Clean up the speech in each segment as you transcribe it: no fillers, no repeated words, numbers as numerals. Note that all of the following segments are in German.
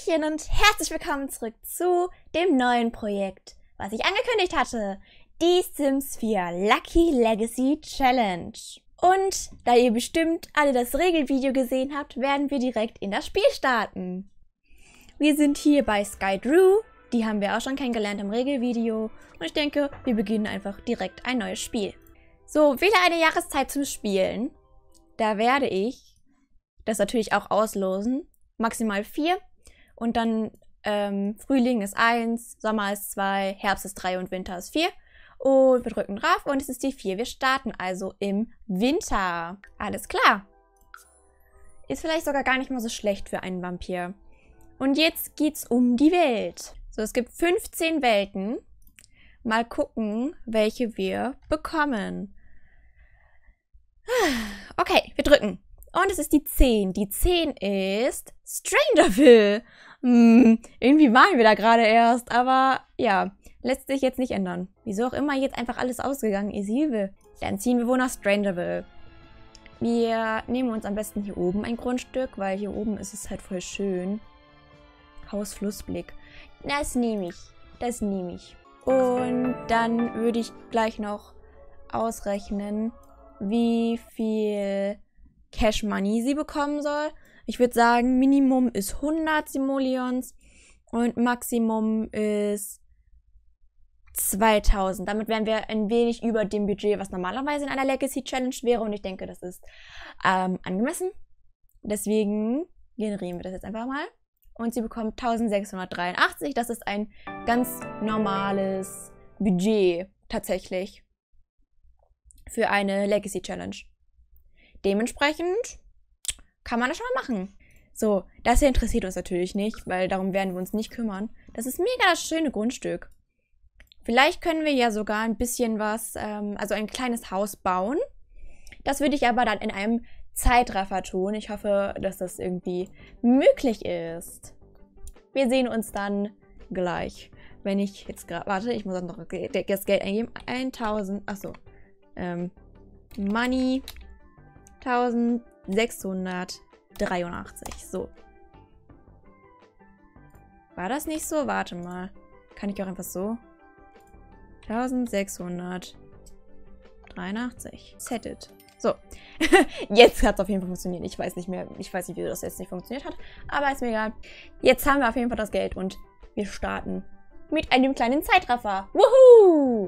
Hallöchen und herzlich willkommen zurück zu dem neuen Projekt, was ich angekündigt hatte. Die Sims 4 Lucky Legacy Challenge. Und da ihr bestimmt alle das Regelvideo gesehen habt, werden wir direkt in das Spiel starten. Wir sind hier bei Skydrew, die haben wir auch schon kennengelernt im Regelvideo. Und ich denke, wir beginnen einfach direkt ein neues Spiel. So, wähle eine Jahreszeit zum Spielen. Da werde ich das natürlich auch auslosen. Maximal 4. Und dann Frühling ist 1, Sommer ist 2, Herbst ist 3 und Winter ist 4. Und wir drücken drauf und es ist die 4. Wir starten also im Winter. Alles klar. Ist vielleicht sogar gar nicht mal so schlecht für einen Vampir. Und jetzt geht's um die Welt. So, es gibt 15 Welten. Mal gucken, welche wir bekommen. Okay, wir drücken. Und es ist die 10. Die 10 ist Strangerville. Irgendwie waren wir da gerade erst, aber ja, lässt sich jetzt nicht ändern. Wieso auch immer jetzt einfach alles ausgegangen ist. Hilfe. Dann ziehen wir wohl nach Strangerville. Wir nehmen uns am besten hier oben ein Grundstück, weil hier oben ist es halt voll schön. Hausflussblick. Das nehme ich. Das nehme ich. Und dann würde ich gleich noch ausrechnen, wie viel Cash Money sie bekommen soll. Ich würde sagen, Minimum ist 100 Simoleons und Maximum ist 2000. Damit wären wir ein wenig über dem Budget, was normalerweise in einer Legacy Challenge wäre. Und ich denke, das ist angemessen. Deswegen generieren wir das jetzt einfach mal. Und sie bekommt 1683. Das ist ein ganz normales Budget tatsächlich für eine Legacy Challenge. Dementsprechend kann man das schon mal machen. So, das hier interessiert uns natürlich nicht, weil darum werden wir uns nicht kümmern. Das ist mega das schöne Grundstück. Vielleicht können wir ja sogar ein bisschen was, also ein kleines Haus bauen. Das würde ich aber dann in einem Zeitraffer tun. Ich hoffe, dass das irgendwie möglich ist. Wir sehen uns dann gleich. Wenn ich jetzt gerade, warte, ich muss auch noch das Geld eingeben. 1000, achso. Money 1683. So. War das nicht so? Warte mal. Kann ich auch einfach so? 1683. Set it. So. Jetzt hat es auf jeden Fall funktioniert. Ich weiß nicht mehr, wie das jetzt nicht funktioniert hat. Aber ist mir egal. Jetzt haben wir auf jeden Fall das Geld und wir starten mit einem kleinen Zeitraffer. Wuhu!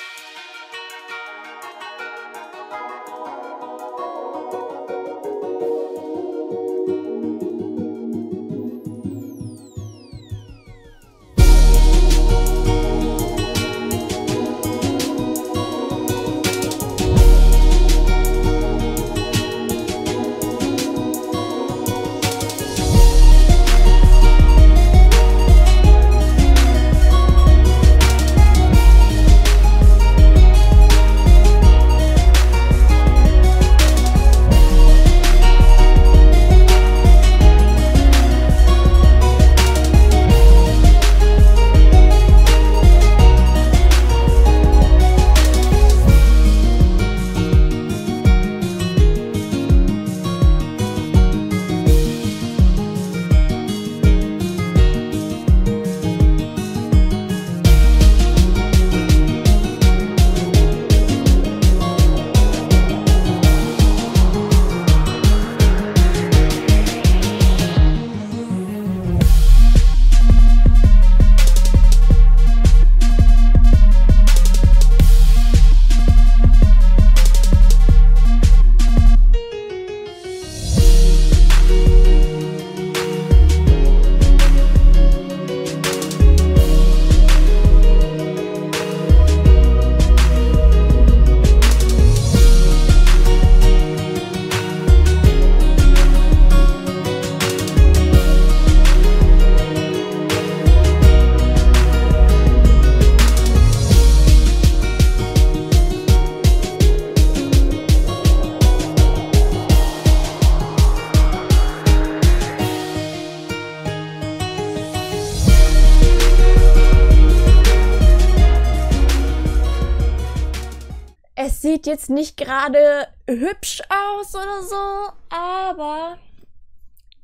Es sieht jetzt nicht gerade hübsch aus oder so, aber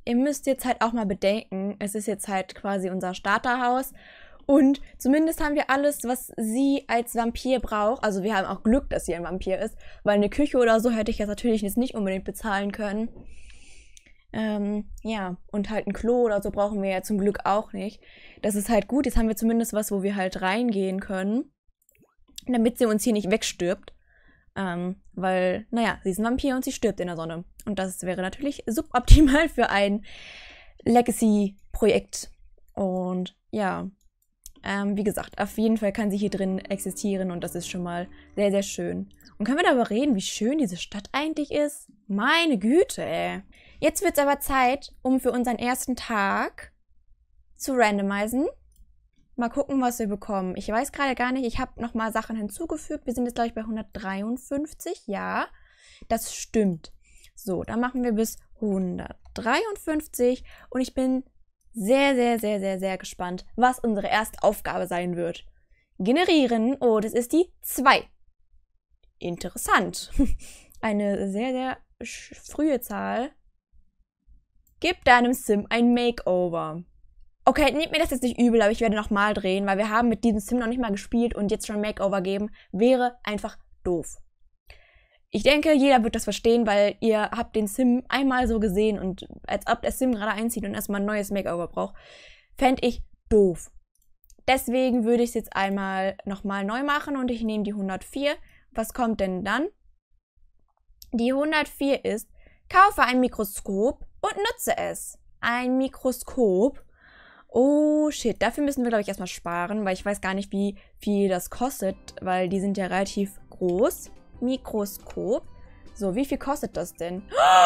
ihr müsst jetzt halt auch mal bedenken, es ist jetzt halt quasi unser Starterhaus. Und zumindest haben wir alles, was sie als Vampir braucht. Also wir haben auch Glück, dass sie ein Vampir ist. Weil eine Küche oder so hätte ich jetzt natürlich jetzt nicht unbedingt bezahlen können. Ja, und halt ein Klo oder so brauchen wir ja zum Glück auch nicht. Das ist halt gut. Jetzt haben wir zumindest was, wo wir halt reingehen können. Damit sie uns hier nicht wegstirbt. Weil, naja, sie ist ein Vampir und sie stirbt in der Sonne. Und das wäre natürlich suboptimal für ein Legacy-Projekt. Und ja, wie gesagt, auf jeden Fall kann sie hier drin existieren und das ist schon mal sehr, sehr schön. Und können wir darüber reden, wie schön diese Stadt eigentlich ist? Meine Güte, ey. Jetzt wird es aber Zeit, um für unseren ersten Tag zu randomisieren. Mal gucken, was wir bekommen. Ich weiß gerade gar nicht, ich habe nochmal Sachen hinzugefügt. Wir sind jetzt, glaube ich, bei 153. Ja, das stimmt. So, dann machen wir bis 153 und ich bin sehr, sehr, sehr, sehr, sehr gespannt, was unsere erste Aufgabe sein wird. Generieren. Oh, das ist die 2. Interessant. Eine sehr, sehr frühe Zahl. Gib deinem Sim ein Makeover. Okay, nehmt mir das jetzt nicht übel, aber ich werde nochmal drehen, weil wir haben mit diesem Sim noch nicht mal gespielt und jetzt schon ein Makeover geben, wäre einfach doof. Ich denke, jeder wird das verstehen, weil ihr habt den Sim einmal so gesehen und als ob der Sim gerade einzieht und erstmal ein neues Makeover braucht, fände ich doof. Deswegen würde ich es jetzt einmal nochmal neu machen und ich nehme die 104. Was kommt denn dann? Die 104 ist, kaufe ein Mikroskop und nutze es. Ein Mikroskop. Oh shit, dafür müssen wir, glaube ich, erstmal sparen, weil ich weiß gar nicht, wie viel das kostet, weil die sind ja relativ groß. Mikroskop. So, wie viel kostet das denn?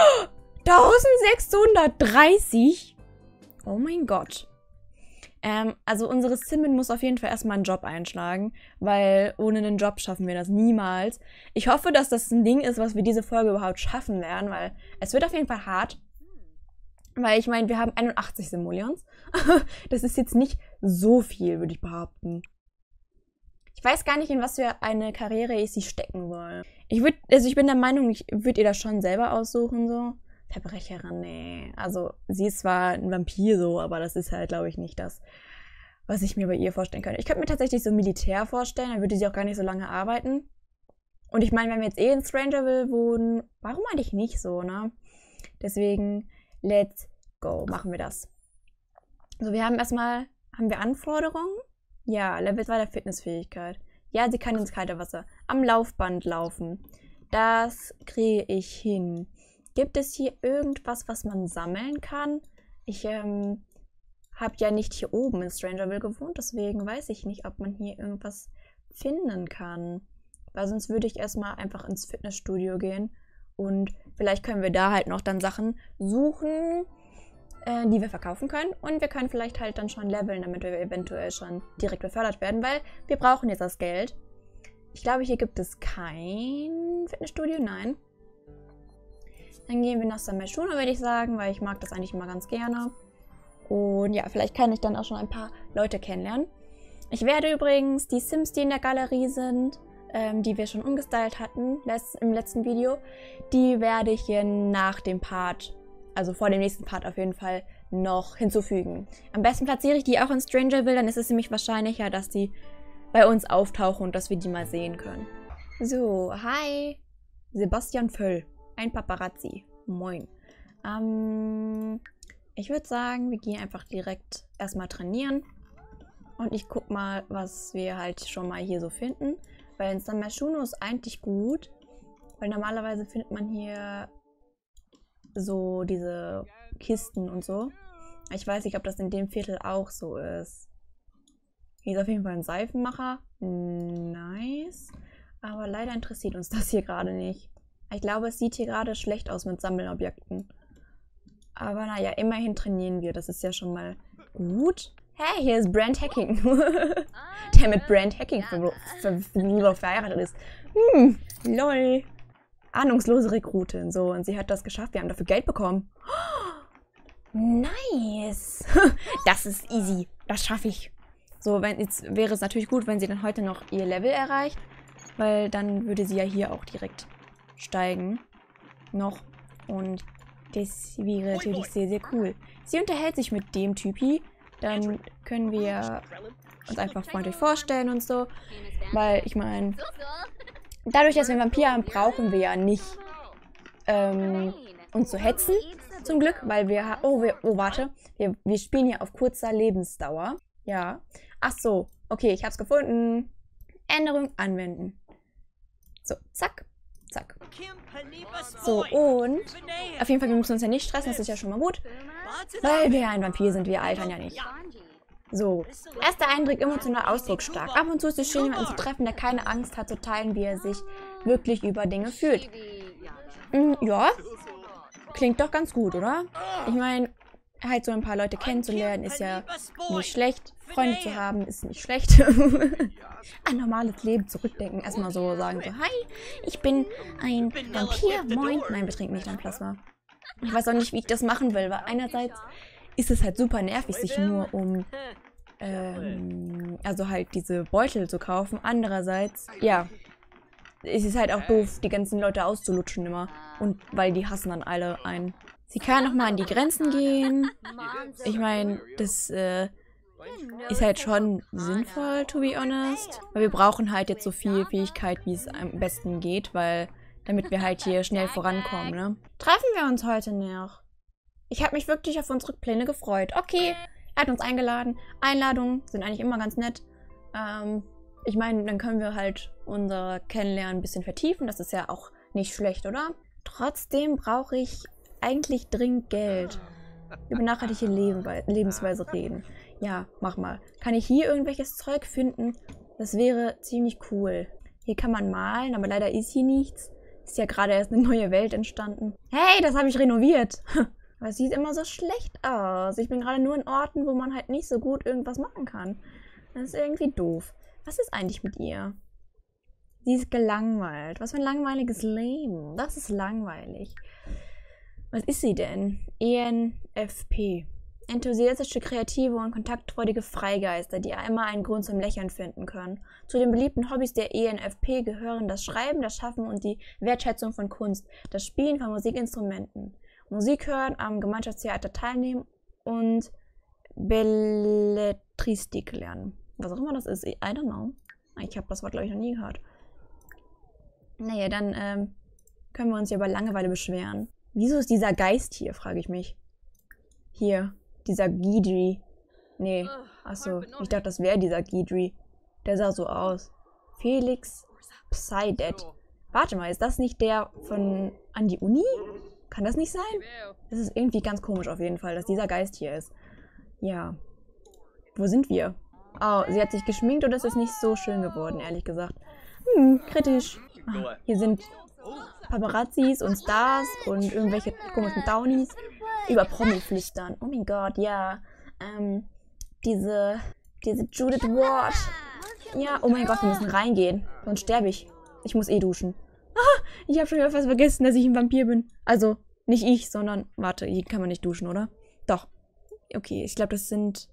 1630? Oh mein Gott. Also unsere Simin muss auf jeden Fall erstmal einen Job einschlagen, weil ohne einen Job schaffen wir das niemals. Ich hoffe, dass das ein Ding ist, was wir diese Folge überhaupt schaffen werden, weil es wird auf jeden Fall hart. Weil ich meine, wir haben 81 Simoleons. Das ist jetzt nicht so viel, würde ich behaupten. Ich weiß gar nicht, in was für eine Karriere ich sie stecken soll. Ich bin der Meinung, ich würde ihr das schon selber aussuchen, so. Verbrecherin, nee. Also, sie ist zwar ein Vampir so, aber das ist halt, glaube ich, nicht das, was ich mir bei ihr vorstellen könnte. Ich könnte mir tatsächlich so Militär vorstellen, dann würde sie auch gar nicht so lange arbeiten. Und ich meine, wenn wir jetzt in Strangerville wohnen, warum eigentlich nicht so, ne? Deswegen, let's go, machen wir das. So, wir haben erstmal, haben wir Anforderungen? Ja, Level 2 der Fitnessfähigkeit. Ja, sie kann ins kalte Wasser. Am Laufband laufen. Das kriege ich hin. Gibt es hier irgendwas, was man sammeln kann? Ich habe ja nicht hier oben in Strangerville gewohnt, deswegen weiß ich nicht, ob man hier irgendwas finden kann. Weil sonst würde ich erstmal einfach ins Fitnessstudio gehen und vielleicht können wir da halt noch dann Sachen suchen, die wir verkaufen können. Und wir können vielleicht halt dann schon leveln, damit wir eventuell schon direkt befördert werden, weil wir brauchen jetzt das Geld. Ich glaube, hier gibt es kein Fitnessstudio, nein. Dann gehen wir nach Sameshuno, würde ich sagen, weil ich mag das eigentlich immer ganz gerne. Und ja, vielleicht kann ich dann auch schon ein paar Leute kennenlernen. Ich werde übrigens die Sims, die in der Galerie sind, die wir schon umgestylt hatten im letzten Video, die werde ich hier nach dem Part, also vor dem nächsten Part auf jeden Fall, noch hinzufügen. Am besten platziere ich die auch in Strangerville, dann ist es nämlich wahrscheinlicher, dass die bei uns auftauchen und dass wir die mal sehen können. So, hi, Sebastian Völl, ein Paparazzi. Moin. Ich würde sagen, wir gehen einfach direkt erstmal trainieren. Und ich guck mal, was wir halt schon mal hier so finden. Weil in Sameshuno ist eigentlich gut. Weil normalerweise findet man hier so diese Kisten und so. Ich weiß nicht, ob das in dem Viertel auch so ist. Hier ist auf jeden Fall ein Seifenmacher. Nice. Aber leider interessiert uns das hier gerade nicht. Ich glaube, es sieht hier gerade schlecht aus mit Sammelobjekten. Aber naja, immerhin trainieren wir. Das ist ja schon mal gut. Hey, hier ist Brand Hacking. Der mit Brand Hacking verheiratet ist. Lol. Ahnungslose Rekrutin. So, und sie hat das geschafft. Wir haben dafür Geld bekommen. Nice. Das ist easy. Das schaffe ich. So, jetzt wäre es natürlich gut, wenn sie dann heute noch ihr Level erreicht. Weil dann würde sie ja hier auch direkt steigen. Noch. Und Das wäre natürlich sehr, sehr cool. Sie unterhält sich mit dem Typi. Dann können wir uns einfach freundlich vorstellen und so. Weil, ich meine, dadurch, dass wir einen Vampir haben, brauchen wir ja nicht uns zu hetzen. Zum Glück, weil wir... Oh, warte. Wir spielen hier auf kurzer Lebensdauer. Ja. Ach so. Okay, ich hab's gefunden. Änderung anwenden. So, zack. Zack. So, und auf jeden Fall, wir müssen uns ja nicht stressen, das ist ja schon mal gut. Weil wir ja ein Vampir sind, wir altern ja nicht. So, erster Eindruck, emotional ausdrucksstark. Ab und zu ist es schön, jemanden zu treffen, der keine Angst hat zu teilen, wie er sich wirklich über Dinge fühlt. Ja, klingt doch ganz gut, oder? Ich meine, halt so ein paar Leute kennenzulernen ist ja nicht schlecht. Freunde zu haben ist nicht schlecht. Ein normales Leben zurückdenken. Erstmal so sagen so, hi, ich bin ein Vampir, moin. Nein, wir trinken nicht ein Plasma. Ich weiß auch nicht, wie ich das machen will, weil einerseits ist es halt super nervig, sich nur um, also halt diese Beutel zu kaufen. Andererseits, ja, es ist halt auch doof, die ganzen Leute auszulutschen immer. Und weil die hassen dann alle einen. Sie kann nochmal an die Grenzen gehen. Ich meine, das ist halt schon sinnvoll, to be honest. Weil wir brauchen halt jetzt so viel Fähigkeit, wie es am besten geht, weil damit wir halt hier schnell vorankommen, ne? Treffen wir uns heute noch? Ich habe mich wirklich auf unsere Pläne gefreut. Okay, er hat uns eingeladen. Einladungen sind eigentlich immer ganz nett. Ich meine, dann können wir halt unser Kennenlernen ein bisschen vertiefen. Das ist ja auch nicht schlecht, oder? Trotzdem brauche ich eigentlich dringend Geld. Über nachhaltige Lebensweise reden. Ja, mach mal. Kann ich hier irgendwelches Zeug finden? Das wäre ziemlich cool. Hier kann man malen, aber leider ist hier nichts. Ist ja gerade erst eine neue Welt entstanden. Hey, das habe ich renoviert. Aber es sieht immer so schlecht aus. Ich bin gerade nur in Orten, wo man halt nicht so gut irgendwas machen kann. Das ist irgendwie doof. Was ist eigentlich mit ihr? Sie ist gelangweilt. Was für ein langweiliges Leben. Das ist langweilig. Was ist sie denn? ENFP. Enthusiastische, kreative und kontaktfreudige Freigeister, die immer einen Grund zum Lächeln finden können. Zu den beliebten Hobbys der ENFP gehören das Schreiben, das Schaffen und die Wertschätzung von Kunst, das Spielen von Musikinstrumenten, Musik hören, am Gemeinschaftstheater teilnehmen und Belletristik lernen. Was auch immer das ist, I don't know. Ich habe das Wort, glaube ich, noch nie gehört. Naja, dann können wir uns ja über Langeweile beschweren. Wieso ist dieser Geist hier, frage ich mich. Hier, dieser Ghidri. Nee, achso, ich dachte, das wäre dieser Ghidri. Der sah so aus. Felix Psydet. Warte mal, ist das nicht der von an die Uni? Kann das nicht sein? Das ist irgendwie ganz komisch auf jeden Fall, dass dieser Geist hier ist. Ja. Wo sind wir? Oh, sie hat sich geschminkt und es ist nicht so schön geworden, ehrlich gesagt. Kritisch. Ah, hier sind Paparazzis und Stars und irgendwelche komischen Downies über Promi flüstern. Oh mein Gott, ja. Diese Judith Ward. Ja, oh mein Gott, wir müssen reingehen. Sonst sterbe ich. Ich muss eh duschen. Ah, ich habe schon wieder fast vergessen, dass ich ein Vampir bin. Also, nicht ich, sondern... Warte, hier kann man nicht duschen, oder? Doch. Okay, ich glaube, das sind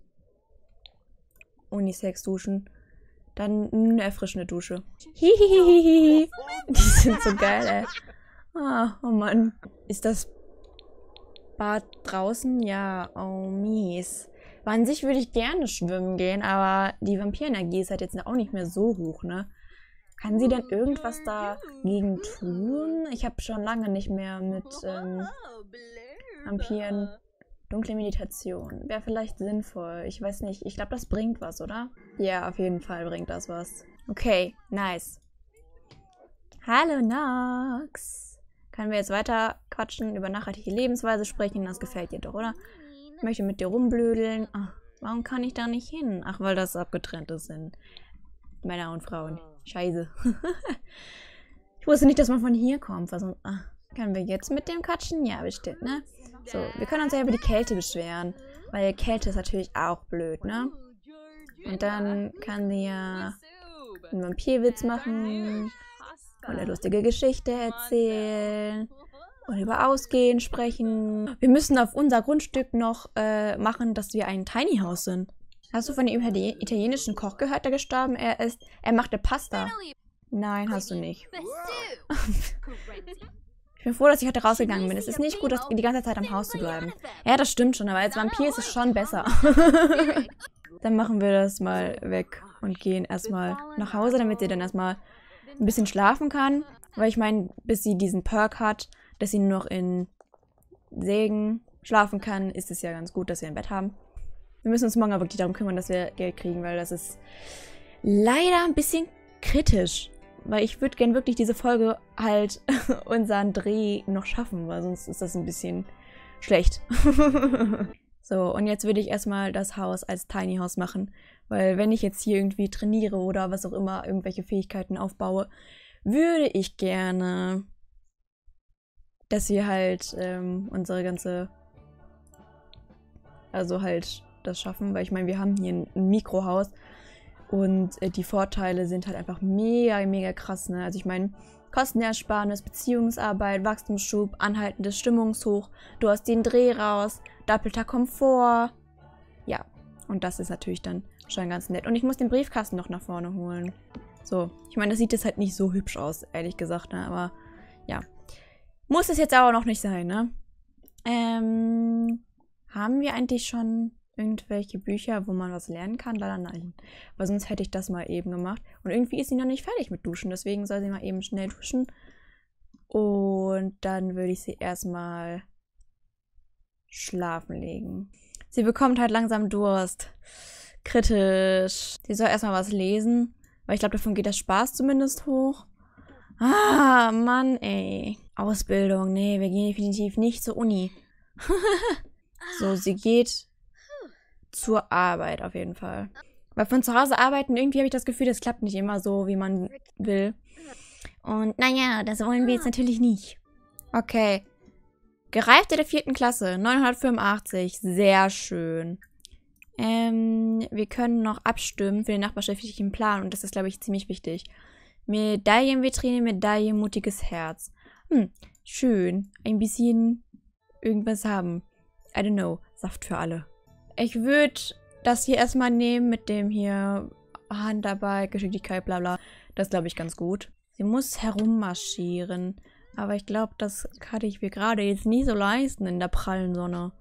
Unisex-Duschen. Dann eine erfrischende Dusche. Hihihihihi. Die sind so geil, ey. Ah, oh Mann. Ist das Bad draußen? Ja, oh mies. Aber an sich würde ich gerne schwimmen gehen, aber die Vampirenergie ist halt jetzt auch nicht mehr so hoch, ne? Kann sie denn irgendwas dagegen tun? Ich habe schon lange nicht mehr mit Vampiren. Dunkle Meditation. Wäre vielleicht sinnvoll. Ich weiß nicht. Ich glaube, das bringt was, oder? Ja, auf jeden Fall bringt das was. Okay, nice. Hallo, Nox. Können wir jetzt weiter quatschen, über nachhaltige Lebensweise sprechen? Das gefällt dir doch, oder? Ich möchte mit dir rumblödeln. Ach, warum kann ich da nicht hin? Ach, weil das abgetrennte sind. Männer und Frauen. Scheiße. Ich wusste nicht, dass man von hier kommt. Also, können wir jetzt mit dem quatschen? Ja, bestimmt, ne? So, wir können uns ja über die Kälte beschweren. Weil Kälte ist natürlich auch blöd, ne? Und dann kann sie ja einen Vampirwitz machen. Und eine lustige Geschichte erzählen. Und über Ausgehen sprechen. Wir müssen auf unser Grundstück noch machen, dass wir ein Tiny House sind. Hast du von dem italienischen Koch gehört, der gestorben ist? Er machte Pasta. Nein, hast du nicht. Ich bin froh, dass ich heute rausgegangen bin. Es ist nicht gut, die ganze Zeit am Haus zu bleiben. Ja, das stimmt schon, aber als Vampir ist es schon besser. Dann machen wir das mal weg und gehen erstmal nach Hause, damit sie dann erstmal ein bisschen schlafen kann. Weil ich meine, bis sie diesen Perk hat, dass sie nur noch in Segen schlafen kann, ist es ja ganz gut, dass wir ein Bett haben. Wir müssen uns morgen aber wirklich darum kümmern, dass wir Geld kriegen, weil das ist leider ein bisschen kritisch. Weil ich würde gern wirklich diese Folge halt unseren Dreh noch schaffen, weil sonst ist das ein bisschen schlecht. So, und jetzt würde ich erstmal das Haus als Tiny House machen. Weil wenn ich jetzt hier irgendwie trainiere oder was auch immer, irgendwelche Fähigkeiten aufbaue, würde ich gerne, dass wir halt unsere ganze, also halt das schaffen, weil ich meine, wir haben hier ein Mikrohaus und die Vorteile sind halt einfach mega, mega krass, ne? Also ich meine, Kostenersparnis, Beziehungsarbeit, Wachstumsschub, anhaltendes Stimmungshoch, du hast den Dreh raus, doppelter Komfort. Ja, und das ist natürlich dann schon ganz nett. Und ich muss den Briefkasten noch nach vorne holen. So, ich meine, das sieht jetzt halt nicht so hübsch aus, ehrlich gesagt, ne? Aber ja, muss es jetzt aber noch nicht sein, ne? Haben wir eigentlich schon irgendwelche Bücher, wo man was lernen kann? Leider nein. Weil sonst hätte ich das mal eben gemacht. Und irgendwie ist sie noch nicht fertig mit Duschen. Deswegen soll sie mal eben schnell duschen. Und dann würde ich sie erstmal schlafen legen. Sie bekommt halt langsam Durst. Kritisch. Sie soll erstmal was lesen. Weil ich glaube, davon geht der Spaß zumindest hoch. Ah, Mann, ey. Ausbildung. Nee, wir gehen definitiv nicht zur Uni. So, sie geht zur Arbeit auf jeden Fall. Weil von zu Hause arbeiten, irgendwie habe ich das Gefühl, das klappt nicht immer so, wie man will. Und naja, das wollen wir jetzt natürlich nicht. Okay. Gereifte der 4. Klasse, 985. Sehr schön. Wir können noch abstimmen für den nachbarschaftlichen Plan und das ist, glaube ich, ziemlich wichtig. Medaillenvitrine, Medaille, mutiges Herz. Schön. Ein bisschen irgendwas haben. I don't know. Saft für alle. Ich würde das hier erstmal nehmen mit dem hier Handarbeit, Geschicklichkeit, bla bla. Das glaube ich ganz gut. Sie muss herummarschieren. Aber ich glaube, das kann ich mir gerade jetzt nie so leisten in der prallen Sonne.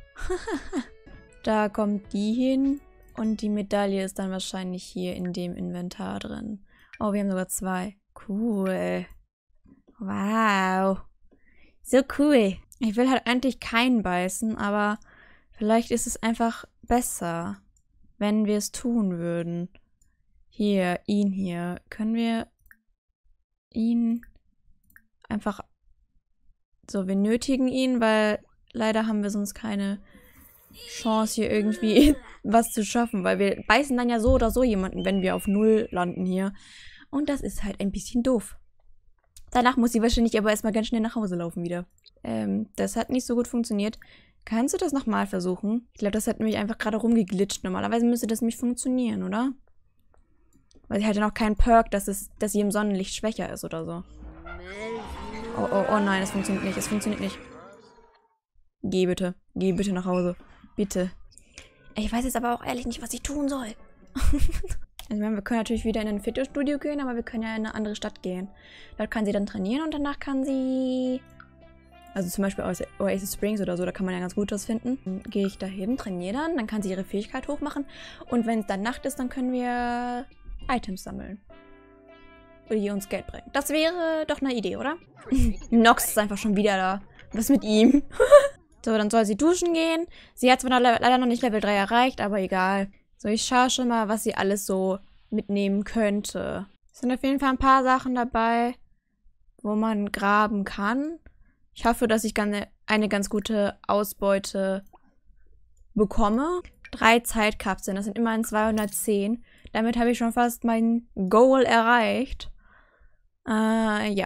Da kommt die hin. Und die Medaille ist dann wahrscheinlich hier in dem Inventar drin. Oh, wir haben sogar 2. Cool. Wow. So cool. Ich will halt eigentlich keinen beißen, aber vielleicht ist es einfach besser, wenn wir es tun würden. Hier, ihn hier. Können wir ihn einfach... So, wir nötigen ihn, weil leider haben wir sonst keine Chance, hier irgendwie was zu schaffen. Weil wir beißen dann ja so oder so jemanden, wenn wir auf 0 landen hier. Und das ist halt ein bisschen doof. Danach muss sie wahrscheinlich aber erstmal ganz schnell nach Hause laufen wieder. Das hat nicht so gut funktioniert. Kannst du das nochmal versuchen? Ich glaube, das hat nämlich einfach gerade rumgeglitscht. Normalerweise müsste das nicht funktionieren, oder? Weil sie hat ja noch keinen Perk, dass sie im Sonnenlicht schwächer ist oder so. Oh nein, es funktioniert nicht. Es funktioniert nicht. Geh bitte. Geh bitte nach Hause. Bitte. Ich weiß jetzt aber auch ehrlich nicht, was ich tun soll. Also, ich meine, wir können natürlich wieder in ein Fitnessstudio gehen, aber wir können ja in eine andere Stadt gehen. Dort kann sie dann trainieren und danach kann sie... Also zum Beispiel Oasis Springs oder so, da kann man ja ganz gut was finden. Dann gehe ich dahin, trainiere dann kann sie ihre Fähigkeit hochmachen. Und wenn es dann Nacht ist, dann können wir Items sammeln. Oder die uns Geld bringen. Das wäre doch eine Idee, oder? Nox ist einfach schon wieder da. Was mit ihm? So, dann soll sie duschen gehen. Sie hat zwar leider noch nicht Level 3 erreicht, aber egal. So, ich schaue schon mal, was sie alles so mitnehmen könnte. Es sind auf jeden Fall ein paar Sachen dabei, wo man graben kann. Ich hoffe, dass ich eine ganz gute Ausbeute bekomme. 3 Zeitkapseln, das sind immerhin 210. Damit habe ich schon fast mein Goal erreicht. Ja.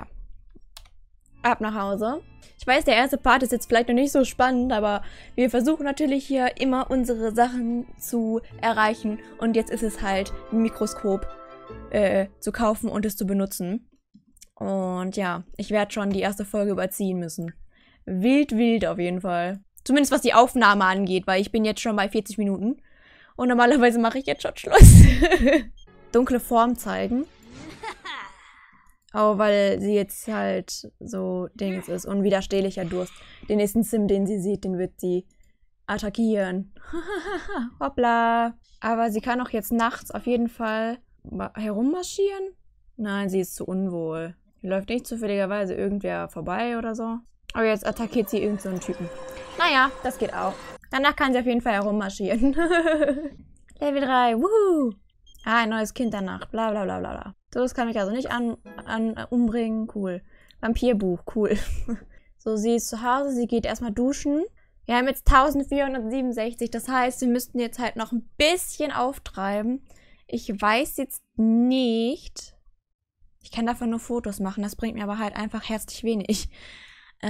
Ab nach Hause. Ich weiß, der erste Part ist jetzt vielleicht noch nicht so spannend, aber wir versuchen natürlich hier immer unsere Sachen zu erreichen. Und jetzt ist es halt, ein Mikroskop zu kaufen und es zu benutzen. Und ja, ich werde schon die erste Folge überziehen müssen. Wild, wild auf jeden Fall. Zumindest was die Aufnahme angeht, weil ich bin jetzt schon bei 40 Minuten. Und normalerweise mache ich jetzt schon Schluss. Dunkle Form zeigen. Oh, weil sie jetzt halt so Dings ist. Unwiderstehlicher Durst. Den nächsten Sim, den sie sieht, den wird sie attackieren. Hoppla. Aber sie kann auch jetzt nachts auf jeden Fall herummarschieren. Nein, sie ist zu unwohl. Hier läuft nicht zufälligerweise irgendwer vorbei oder so. Aber jetzt attackiert sie irgend so einen Typen. Naja, das geht auch. Danach kann sie auf jeden Fall herummarschieren. Level 3, wuhu. Ah, ein neues Kind danach, bla bla bla bla. So, das kann mich also nicht umbringen. Cool. Vampirbuch, cool. So, sie ist zu Hause, sie geht erstmal duschen. Wir haben jetzt 1467, das heißt, wir müssten jetzt halt noch ein bisschen auftreiben. Ich weiß jetzt nicht. Ich kann davon nur Fotos machen, das bringt mir aber halt einfach herzlich wenig. Ich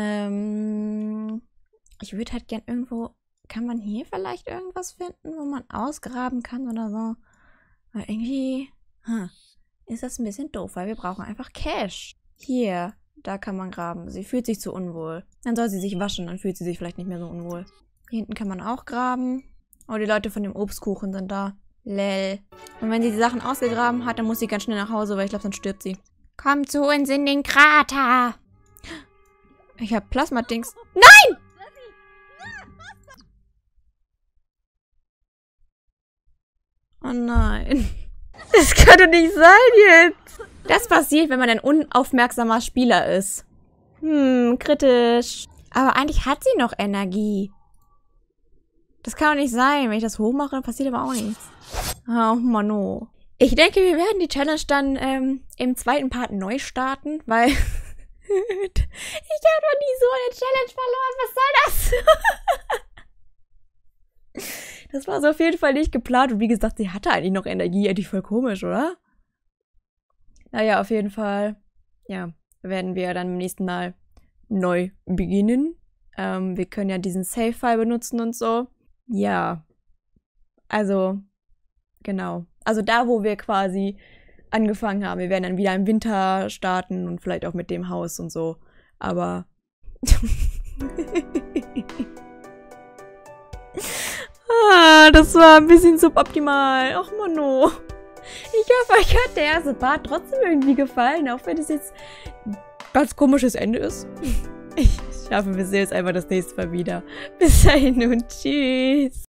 würde halt gern irgendwo... Kann man hier vielleicht irgendwas finden, wo man ausgraben kann oder so? Aber irgendwie ist das ein bisschen doof, weil wir brauchen einfach Cash. Hier, da kann man graben. Sie fühlt sich zu unwohl. Dann soll sie sich waschen, dann fühlt sie sich vielleicht nicht mehr so unwohl. Hier hinten kann man auch graben. Oh, die Leute von dem Obstkuchen sind da. Lel. Und wenn sie die Sachen ausgegraben hat, dann muss sie ganz schnell nach Hause, weil ich glaube, sonst stirbt sie. Komm zu uns in den Krater. Ich habe Plasma-Dings. Nein! Oh nein. Das kann doch nicht sein jetzt. Das passiert, wenn man ein unaufmerksamer Spieler ist. Kritisch. Aber eigentlich hat sie noch Energie. Das kann doch nicht sein. Wenn ich das hochmache, passiert aber auch nichts. Oh, Mano. Ich denke, wir werden die Challenge dann im zweiten Part neu starten, weil ich habe noch nie so eine Challenge verloren. Was soll das? Das war so auf jeden Fall nicht geplant. Und wie gesagt, sie hatte eigentlich noch Energie. Eigentlich voll komisch, oder? Naja, auf jeden Fall. Ja, werden wir dann beim nächsten Mal neu beginnen. Wir können ja diesen Save-File benutzen und so. Ja. Also, genau. Also da, wo wir quasi angefangen haben. Wir werden dann wieder im Winter starten und vielleicht auch mit dem Haus und so. Aber... das war ein bisschen suboptimal. Ach, Mano. Ich hoffe, euch hat der erste Part trotzdem irgendwie gefallen, auch wenn es jetzt ein ganz komisches Ende ist. Ich hoffe, wir sehen uns einfach das nächste Mal wieder. Bis dahin und tschüss.